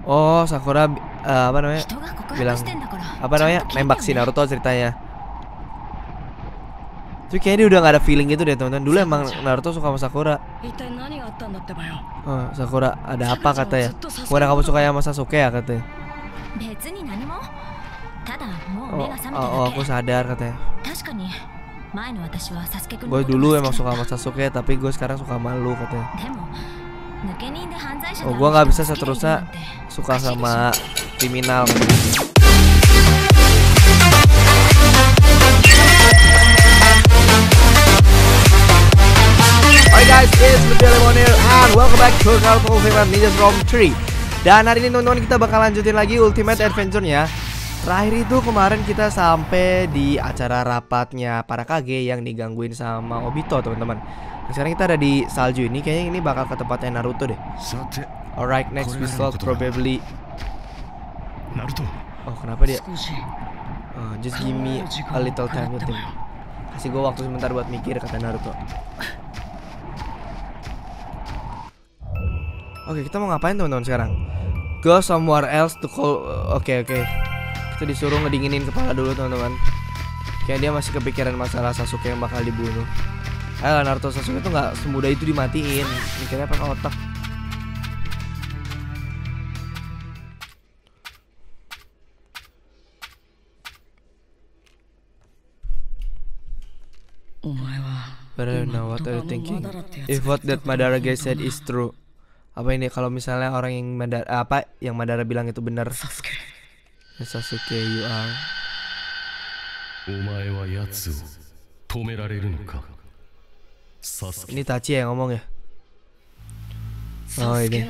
Oh, Sakura apa namanya? Bilang apa namanya? Nembak si Naruto ceritanya. Tapi kayaknya dia udah gak ada feeling gitu deh teman-teman. Dulu emang Naruto suka sama Sakura. Oh, Sakura ada apa katanya? Bukan kamu suka sama Sasuke ya katanya. Oh, aku sadar katanya. Gue dulu emang suka sama Sasuke, tapi gue sekarang suka sama lu katanya. Oh, gue gak bisa seterusnya suka sama kriminal katanya. Hai guys, it's Lemon here and welcome back to Ultimate Ninja Storm 3. Dan hari ini teman-teman kita bakal lanjutin lagi Ultimate Adventure-nya. Terakhir itu kemarin kita sampai di acara rapatnya para Kage yang digangguin sama Obito teman-teman. Nah, sekarang kita ada di salju ini, kayaknya ini bakal ke tempatnya Naruto deh. Alright, next result probably Naruto. Oh, kenapa dia? Just give me a little time with him. Kasih gue waktu sebentar buat mikir, kata Naruto. Oke, kita mau ngapain teman-teman sekarang? Go somewhere else to call. Oke. Kita disuruh ngedinginin kepala dulu teman-teman. Kayak dia masih kepikiran masalah Sasuke yang bakal dibunuh. Naruto Sasuke tuh nggak semudah itu dimatiin. Mikirnya pakai otak. But I don't know, what are you thinking? If what that Madara guy said is true. Apa ini kalau misalnya orang yang Madara bilang itu benar? Sasuke, you are. Ini Tachi yang ngomong ya? Oh ini.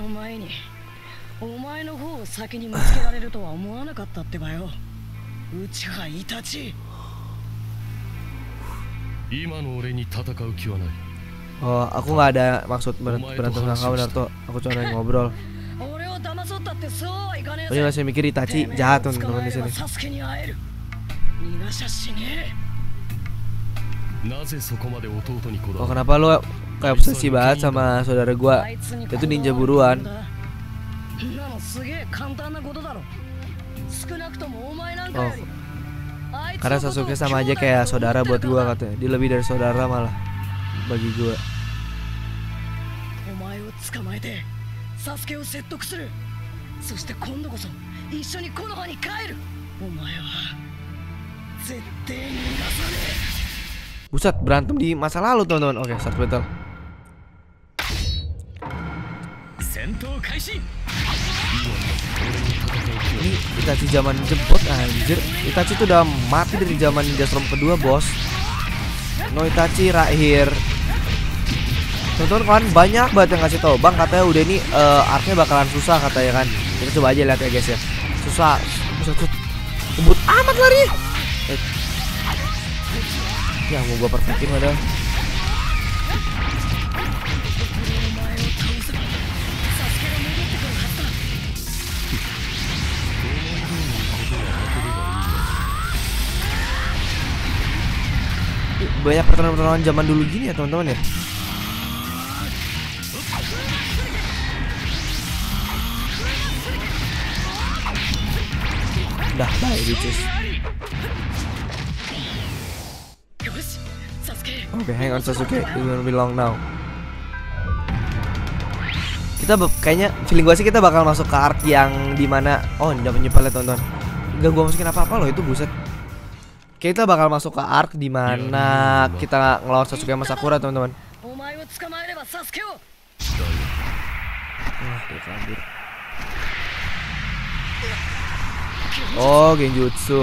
Oh, aku nggak ada maksud berantem sama kamu Naruto. Aku cuma ngobrol. Aku masih mikir Itachi jahat teman-teman di sini. Oh, kenapa lo kayak obsesi banget sama saudara gua? Itu ninja buruan. Oh, karena Sasuke sama aja kayak saudara buat gua katanya. Dia lebih dari saudara malah bagi gua. Buset, berantem di masa lalu teman-teman. Oke, start battle. Ini Itachi zaman jebot anjir. Itachi tuh udah mati dari zaman Ninja Storm kedua, bos. No Itachi Rahir. Teman-teman kan banyak banget yang kasih tau, Bang katanya udah ini arc-nya bakalan susah katanya kan. Kita coba aja lihat ya guys ya. Susah. Kebut amat lari. Ya mau gua perfectin padahal. Banyak pertarungan zaman dulu gini ya teman-teman ya. Dah, bye bitches. Oke, hang on Sasuke, it will be long now. Kita kayaknya feeling gue sih kita bakal masuk ke arc yang dimana udah menyepelnya teman-teman. Gak gue masukin apa-apa loh itu, buset. Kita bakal masuk ke arc dimana kita ngelawan Sasuke sama Sakura teman-teman. Dia kabur. Oh, Genjutsu.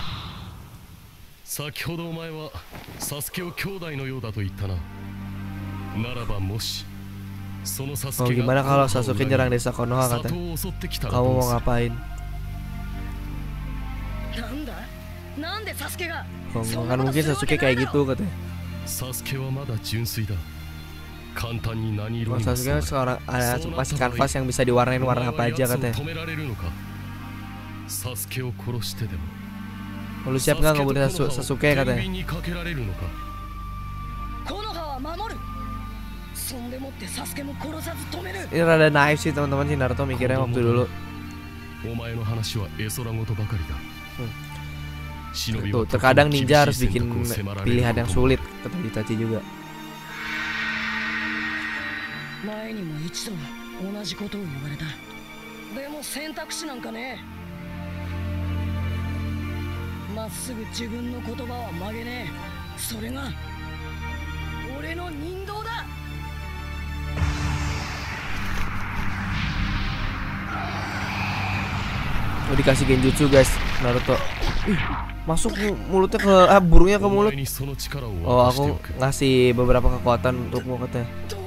Oh, gimana kalau Sasuke nyerang desa Konoha katanya? Kamu mau ngapain? Oh, kan mungkin Sasuke kayak gitu katanya. Oh, Sasuke seorang masih kanvas yang bisa diwarnain warna apa aja katanya. Lu siap nggak ngebunuh Sasuke katanya? Ini rada naif sih teman-teman, si Naruto mikirnya waktu dulu. Tuh, terkadang ninja harus bikin pilihan yang sulit, kata Itachi juga. Oh, dikasih genjutsu guys, Naruto. Masuk mulutnya ke burungnya ke mulut. Oh, aku ngasih beberapa kekuatan untukmu katanya.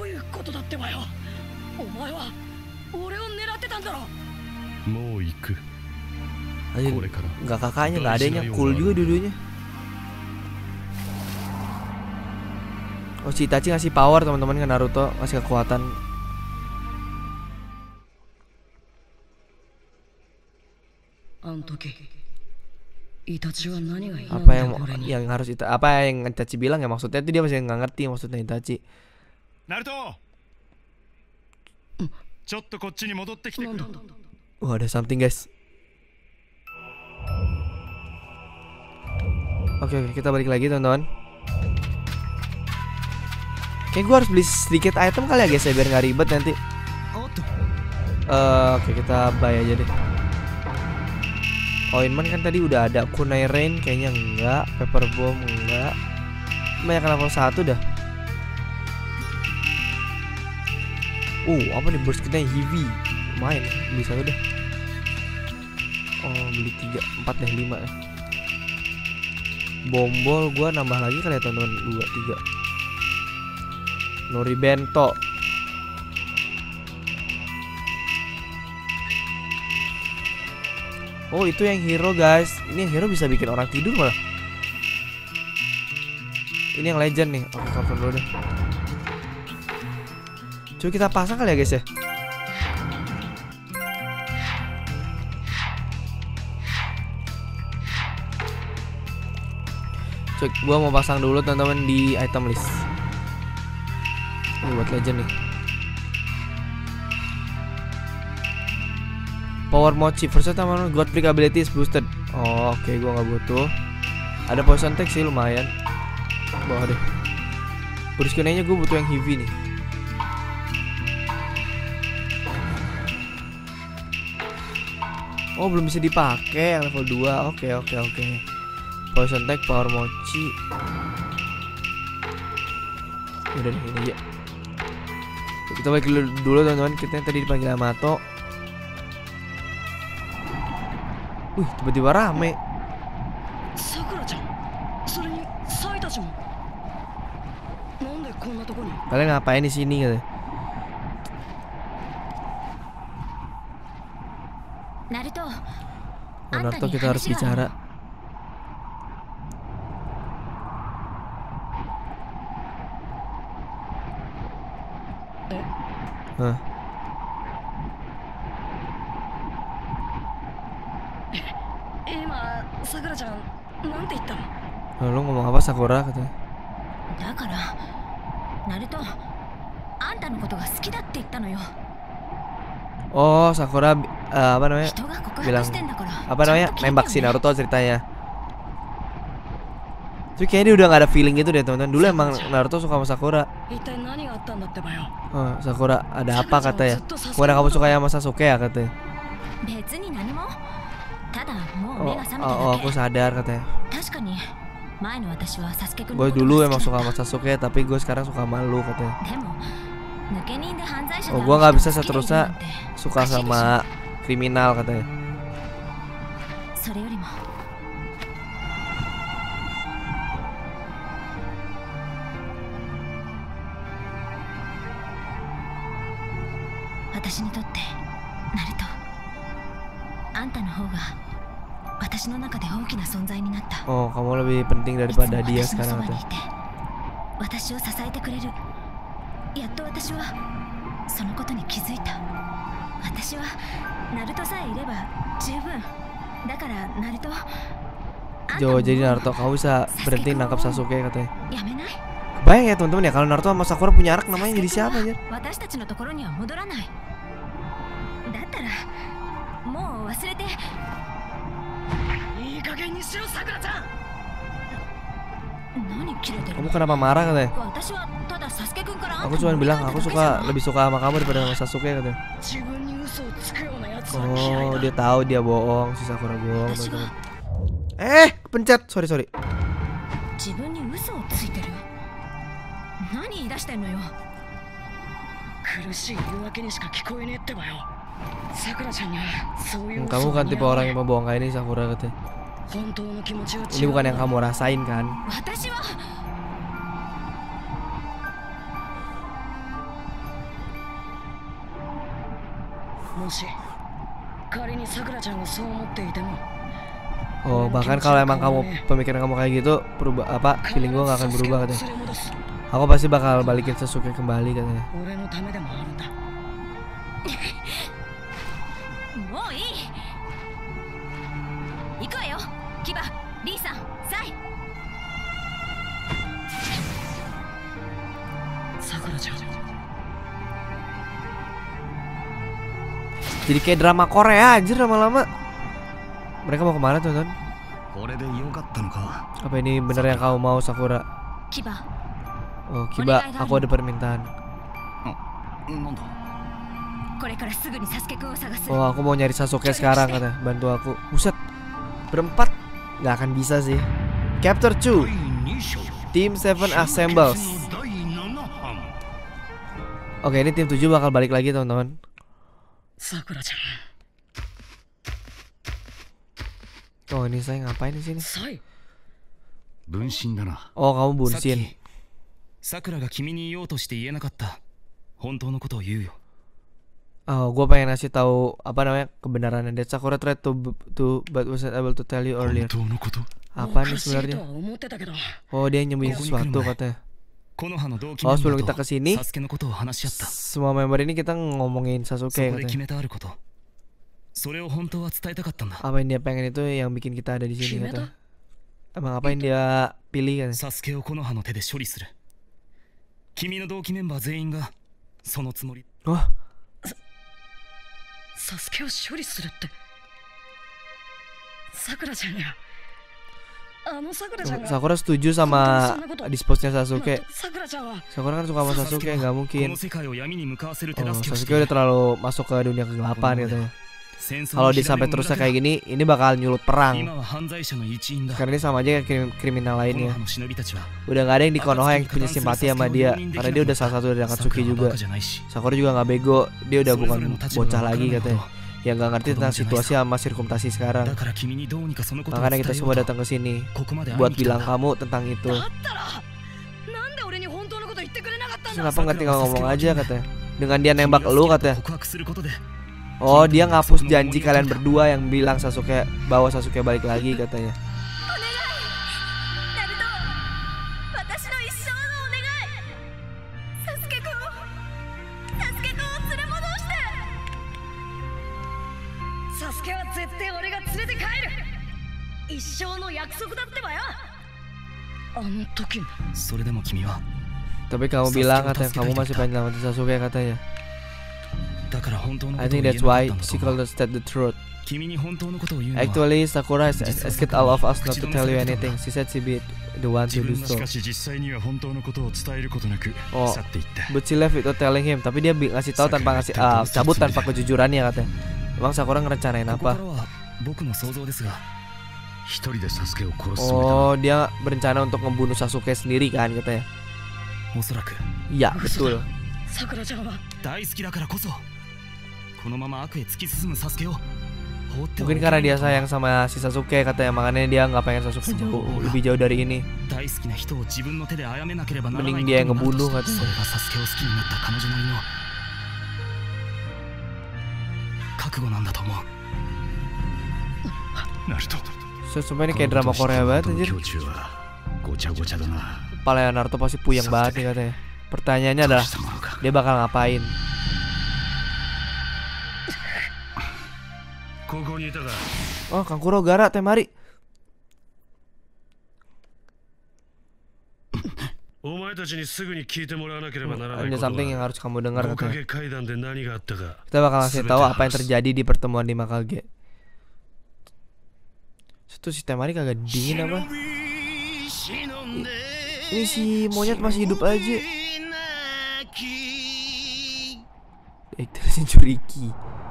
Enggak kakaknya, enggak adanya, cool juga dua-duanya. Oh, si Itachi ngasih power teman-teman ke Naruto, ngasih kekuatan. Apa yang harus apa yang Itachi bilang ya, maksudnya itu dia masih nggak ngerti maksudnya Itachi. Naruto. Wah, ada something guys. Oke, kita balik lagi teman-teman. Kayak gue harus beli sedikit item kali ya guys ya, biar nggak ribet nanti. Oke, kita buy aja deh. Oinman kan tadi udah ada. Kunai Rain kayaknya enggak. Pepper Bomb enggak. Banyak level 1 dah. Apa nih, burst kita yang heavy. Lumayan, beli 1 dah. Oh, beli 3, 4 deh, 5 ya. Bombol gua nambah lagi kali ya teman-teman. 2, 3. Nori Bento. Oh, itu yang hero guys. Ini yang hero bisa bikin orang tidur malah. Ini yang legend nih. Oke, cover dulu deh. Coba kita pasang kali ya guys ya. Coba gua mau pasang dulu teman-teman di item list. Ini buat legend nih. Power Mochi, first time God Break ability is boosted. Oh, oke, gua nggak butuh. Ada poison tag sih lumayan. Bawa deh. Burst nya gue butuh yang heavy nih. Oh, belum bisa dipakai yang level 2. Oke. Poison tag, Power Mochi. Udah deh, ini ya. Kita balik dulu teman-teman. Kita yang tadi dipanggil Yamato. Tiba-tiba rame. Kalian ngapain di sini gitu? Naruto, kita harus bicara. Lu ngomong apa Sakura katanya? Oh, Sakura apa namanya? Bilang apa namanya? Nembak si Naruto ceritanya. Tapi kayaknya dia udah gak ada feeling gitu deh teman-teman. Dulu emang Naruto suka sama Sakura. Oh, Sakura, ada apa katanya? Bukan kamu suka sama Sasuke ya katanya? Oh, aku sadar katanya. Gue dulu emang suka sama Sasuke, tapi gue sekarang suka sama lu katanya. Oh, gue gak bisa seterusnya suka sama kriminal katanya. Oh, kamu lebih penting daripada dia sekarang katanya. Jadi Naruto kamu bisa berhenti nangkap Sasuke katanya. Bayang ya teman-teman ya, kalau Naruto sama Sakura punya anak namanya jadi siapa aja? もう忘れて。いい加減にしろ、さくらちゃん。何キレてる? Kamu kenapa marah katanya? Aku cuma bilang aku lebih suka sama kamu daripada sama Sasuke katanya. Oh, dia tahu dia bohong, si Sakura bohong, teman-teman. Pencet, sorry. Kamu kan tipe orang yang pembohong kayak ini, Sakura katanya. Ini bukan yang kamu rasain kan? Oh, bahkan kalau emang pemikiran kamu kayak gitu, feeling gue gak akan berubah katanya. Aku pasti bakal balikin Sasuke kembali katanya. Jadi kayak drama Korea aja lama-lama. Mereka mau kemana teman-teman? Apa ini bener yang kamu mau, Sakura? Oh, Kiba, aku ada permintaan. Oh, aku mau nyari Sasuke sekarang katanya. Bantu aku. Buset, berempat nggak akan bisa sih. Chapter 2, Team 7 assembles. Oke, ini tim 7 bakal balik lagi teman-teman. Oh, ini saya ngapain di sini? Oh, kamu Bunshin. Oh, gue pengen ngasih tahu apa namanya kebenarannya. That Sakura tried to but wasn't able to tell you earlier. Apa nih sebenarnya? Oh, dia nyembunyi sesuatu katanya. Oh, sebelum kita kesini, semua member ini kita ngomongin Sasuke katanya. Apa yang dia pengen itu yang bikin kita ada di sini katanya. Emang apa yang dia pilih katanya? Oh, Sakura setuju sama dispose-nya Sasuke. Sakura kan suka sama Sasuke, nggak mungkin. Oh, Sasuke udah terlalu masuk ke dunia kegelapan katanya. Kalau disampai terusnya kayak gini, ini bakal nyulut perang. Karena ini sama aja kayak kriminal lainnya. Udah nggak ada yang di Konoha yang punya simpati sama dia, karena dia udah salah satu dari Akatsuki juga. Sakura juga nggak bego, dia udah bukan bocah lagi katanya. Yang gak ngerti tentang situasi sama sirkumstasi sekarang. Makanya kita semua datang ke sini buat bilang kamu tentang itu. Kenapa nggak tinggal ngomong aja katanya? Dengan dia nembak lu katanya. Oh, dia ngapus janji kalian berdua yang bilang Sasuke bawa Sasuke balik lagi katanya. Tapi kamu bilang katanya kamu masih pengen nyelamatin Sasuke katanya. I think that's why she called us the truth. Actually, Sakura has asked all of us not to tell you anything. She said she'd be the one to do so. Oh, but she left without telling him. Tapi dia ngasih tahu tanpa ngasih cabut tanpa kejujurannya katanya. Emang Sakura ngerencanain apa? Oh, dia berencana untuk membunuh Sasuke sendiri kan katanya. Iya, betul. Mungkin karena dia sayang sama si Sasuke katanya, makanya dia nggak pengen Sasuke lebih jauh dari ini. Mending dia yang ngebunuh katanya. Sumpah ini kayak drama Korea banget anjir. Kepala Naruto pasti puyeng banget nih katanya. Pertanyaannya adalah dia bakal ngapain? Oh, Kankuro, Gaara, Temari. Ada something yang harus kamu dengar katanya. Kita bakal kasih tahu apa yang terjadi di pertemuan 5 Kage. Itu si Temari kagak dingin apa? Ini si monyet masih hidup aja. Ekter Jinchuriki.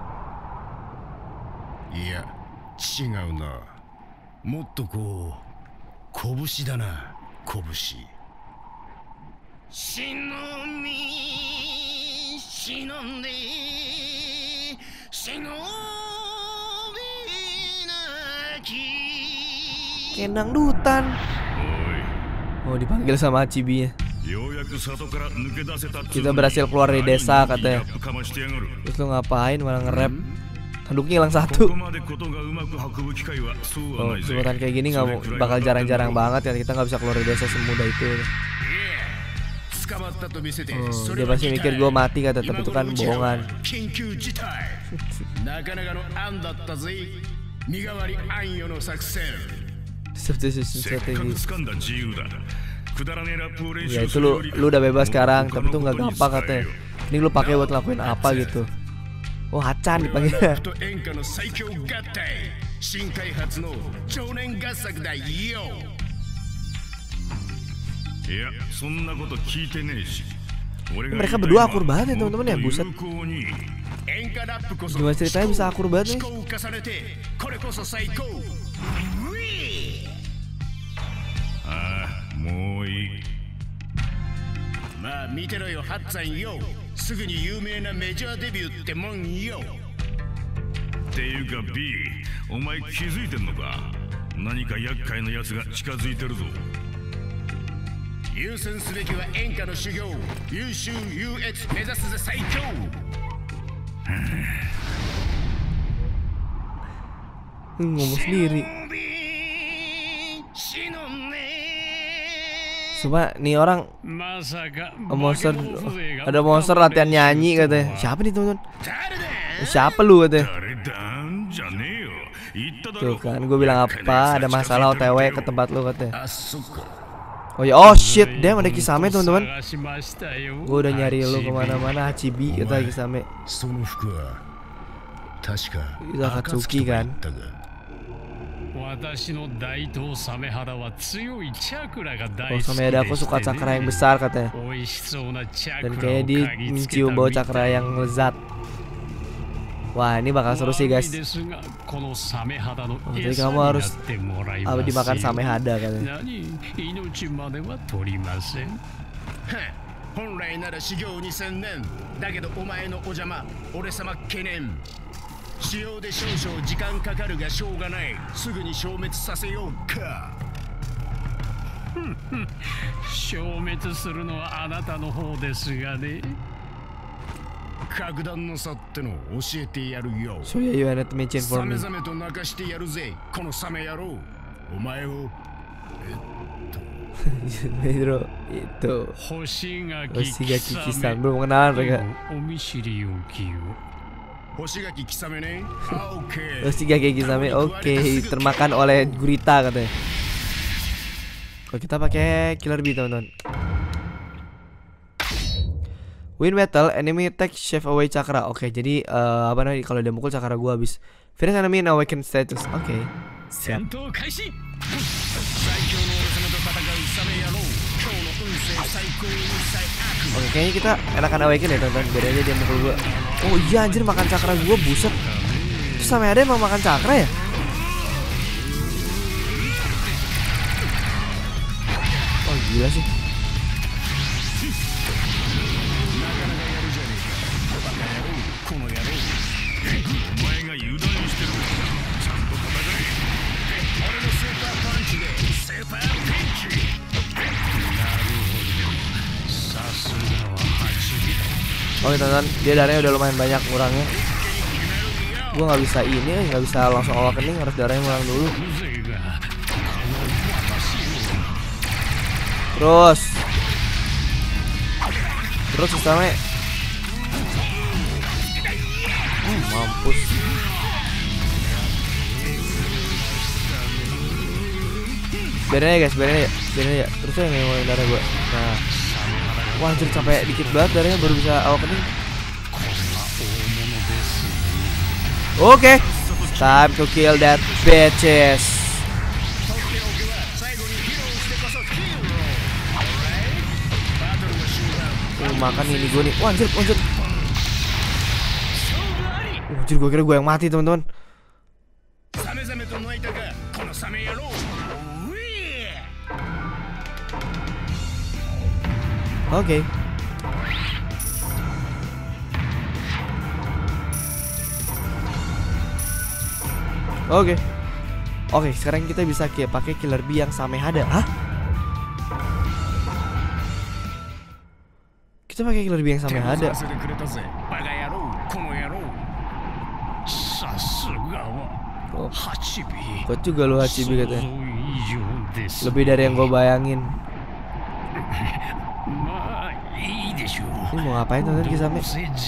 Iya, 違うな。もっとこう拳だな、拳。忍び忍んで忍びなき。 Kenang dutan. Oh, dipanggil sama Chibi-nya. Kita berhasil keluar dari desa katanya. Terus lu ngapain malah nge-rap? Handuknya hilang satu. Oh, kesempatan kayak gini nggak bakal jarang-jarang banget ya. Kita nggak bisa keluar dari desa semudah itu. Oh, dia pasti mikir gue mati kata, tapi itu kan bohongan. Strategi. Ya itu lu udah bebas sekarang, tapi itu nggak gampang katanya. Ini lu pakai buat ngelakuin apa gitu? Oh, Hacan dipanggilnya. Mereka berdua akur banget ya teman-teman ya, buset. Gimana ceritanya bisa akur banget nih? Ngomong sendiri. Cuma nih orang monster, ada monster latihan nyanyi katanya. Siapa nih teman-teman? Siapa lu katanya? Tuh kan gue bilang apa, ada masalah OTW ke tempat lu katanya. Oh ya, oh shit, damn ada Kisame teman-teman. Gue udah nyari lu kemana-mana. Chibi kata Kisame. Itu Akatsuki kan. Oh, Samehada aku suka cakra yang besar katanya. Dan kayaknya dia mencium bau cakra yang lezat. Wah, ini bakal seru sih guys. Jadi kamu harus dimakan Samehada katanya. So yeah, you had to mention for me. Pedro itu Hoshigaki Kisame, belum kenalan mereka. Hoshigaki Kisame, oke, termakan oleh gurita katanya. Kalau kita pakai Killer Bee teman-teman. Win battle, enemy attack, shave away chakra. Oke, jadi apa namanya, kalau dia mukul chakra gua habis. Finish enemy in awaken status. Oke, siap. Oke, kayaknya kita enakan awaken ya teman-teman. Biar aja dia mukul gua. Oh iya anjir, makan chakra gua, buset. Terus Samehada emang makan chakra ya? Oh gila sih. Oke teman-teman, dia darahnya udah lumayan banyak ngurangnya. Gue nggak bisa ini, nggak bisa langsung awakening, harus darahnya ngurang dulu. Terus sistemnya mampus. Biarin aja guys, biarin aja. Terus aja ngomongin darah gue. Nah, wah anjir sampai dikit banget darahnya baru bisa awakening. Oke, time to kill that bitches. Makan ini gue nih. Wah anjir. Anjir gue kira gue yang mati teman-teman. Oke. Oke, sekarang kita bisa pakai killer bee yang Samehada. Hah? Kita pakai killer bee yang Samehada. Oh. Kuat juga lu Hachibi katanya. Lebih dari yang gue bayangin. Ini mau ngapain tuh Kisame?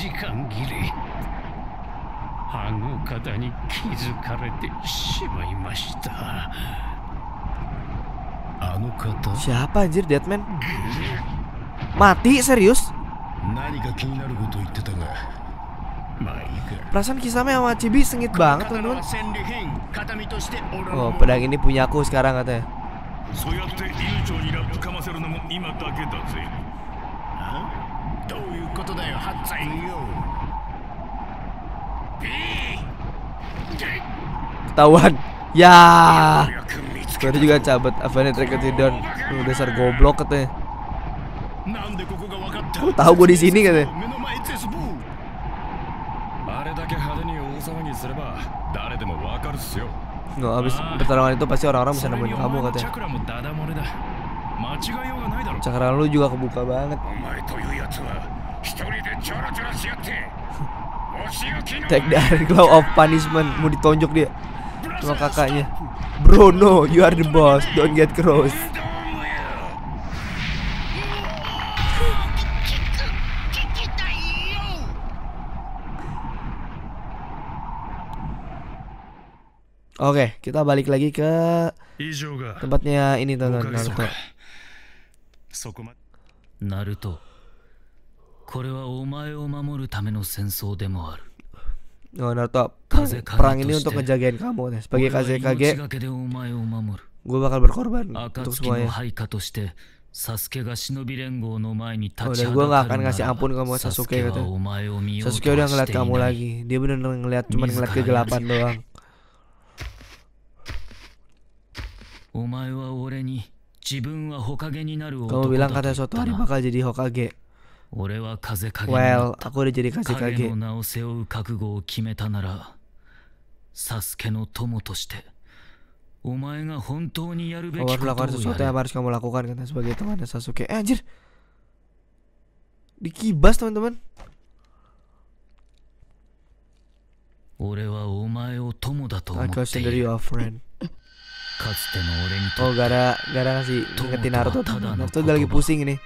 Siapa anjir Deadman? Mati serius? Perasaan Kisame sama Chibi sengit banget teman-teman. Oh, pedang ini punya aku sekarang katanya. Ketahuan. Ya. Baru juga cabut Avane Treketidon. Dasar goblok katanya. Lu tahu gue di sini katanya. No, abis pertarungan itu pasti orang-orang bisa nemuin kamu katanya. Cakra lu juga kebuka banget. Take the Claw of Punishment. Mau ditonjok dia sama kakaknya. Bro no, you are the boss. Don't get cross. Oke, kita balik lagi ke tempatnya ini teman-teman. Naruto. これはお前を守るための戦争でもある。 Oh Naruto, perang ini untuk ngejagain kamu nih. Sebagai Kazekage, gue bakal berkorban untuk semuanya. Oh, dan gue gak akan ngasih ampun kamu Sasuke katanya. Sasuke udah ngeliat kamu lagi. Dia bener-bener ngeliat, cuman ngeliat kegelapan doang. Kamu bilang katanya suatu hari bakal jadi Hokage. Well, aku udah jadi Kazekage. Kamu harus melakukan sesuatu yang harus kamu lakukan katanya sebagai temannya Sasuke. Anjir, dikibas teman-teman. I consider you a friend. Oh, gara ngasih ngingetin Naruto. Naruto udah lagi pusing ini.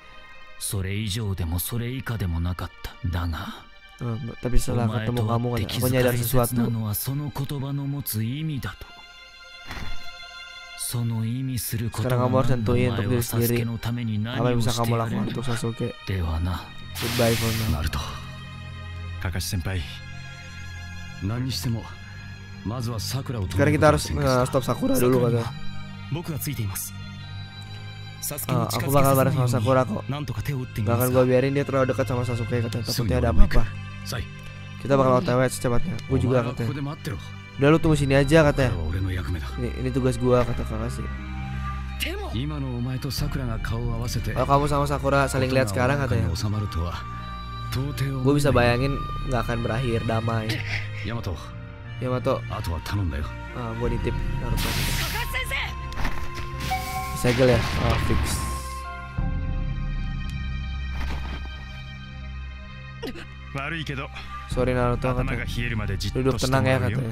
Tapi setelah ketemu kamu kan aku nyadar sesuatu. Sekarang kamu harus tentuin untuk diri sendiri apa yang bisa kamu lakukan untuk Sasuke. Goodbye for now. Sekarang kita harus stop Sakura dulu katanya. Aku bakal bareng sama Sakura kok. Gak akan gue biarin dia terlalu dekat sama Sasuke katanya. Takutnya ada apa-apa. Kita bakal OTW secepatnya. Gue juga katanya. Udah lu tunggu sini aja katanya. Ini tugas gue kata Kakashi. Kalau kamu sama Sakura saling lihat sekarang katanya, gue bisa bayangin gak akan berakhir damai. Yamato, gue nitip Naruto. Segel ya, oh fix. Sorry Naruto katanya. Duduk tenang ya katanya.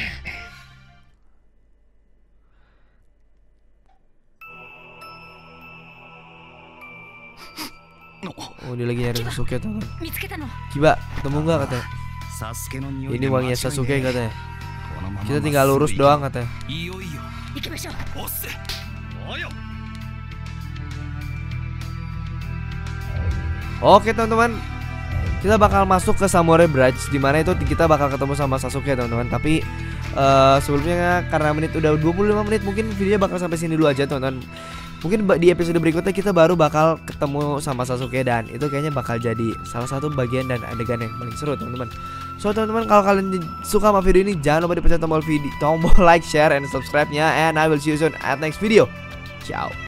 Oh dia lagi nyari Sasuke tuh. Kiba, ketemu gak katanya? Ini wanginya Sasuke katanya. Kita tinggal lurus doang katanya. Oke teman-teman, kita bakal masuk ke Samurai Bridge, dimana itu kita bakal ketemu sama Sasuke teman-teman. Tapi sebelumnya karena menit udah 25 menit, mungkin videonya bakal sampai sini dulu aja teman-teman. Mungkin di episode berikutnya kita baru bakal ketemu sama Sasuke, dan itu kayaknya bakal jadi salah satu bagian dan adegan yang paling seru teman-teman. So teman-teman, kalau kalian suka sama video ini, jangan lupa dipencet tombol like, share, and subscribe-nya. And I will see you soon at next video. Ciao.